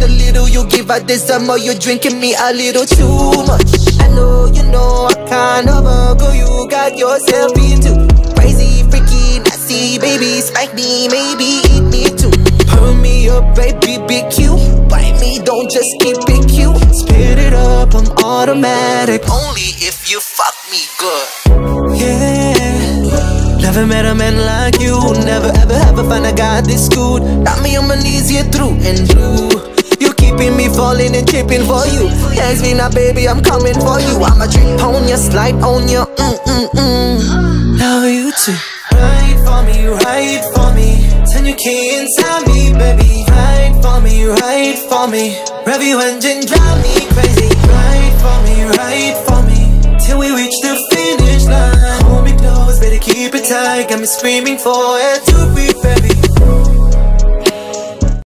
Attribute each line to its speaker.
Speaker 1: the little you give, I deserve more. You're drinking me a little too much. I know, you know, I kind of a girl you got yourself into. Crazy, freaky, nasty, baby, spank me, maybe eat me too. Pull me up, baby, be cute. Bite me, don't just keep it cute. Spit it up, I'm automatic. Only if you fuck me good. Yeah, never met a man like you. Never ever find a guy this good. Got me on my knees, you're through and through. You keeping me falling and tripping for you. Ask me now, baby, I'm coming for you. I'ma trip on you, slide on you. Now you too. Ride for me, ride for me. Turn your key inside me, baby. Ride for me, ride for me. Rev your engine, drive me crazy. Ride for me, till we reach the finish line. Hold me close, better keep it tight. Got me screaming for it to be, baby.